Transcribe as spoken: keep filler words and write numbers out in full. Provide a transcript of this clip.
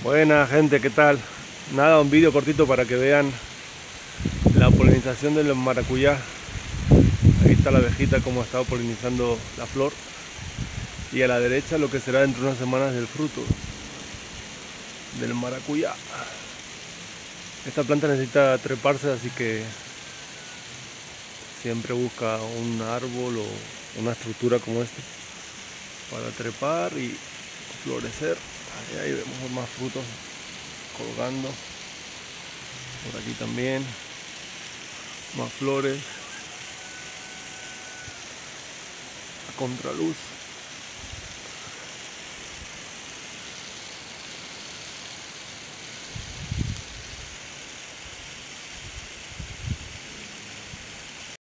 Buena gente, ¿qué tal? Nada, un vídeo cortito para que vean la polinización de los maracuyá. Ahí está la abejita como ha estado polinizando la flor. Y a la derecha lo que será dentro de unas semanas del fruto del maracuyá. Esta planta necesita treparse, así que siempre busca un árbol o una estructura como esta para trepar y florecer. Ahí, ahí vemos más frutos colgando. Por aquí también más flores a contraluz.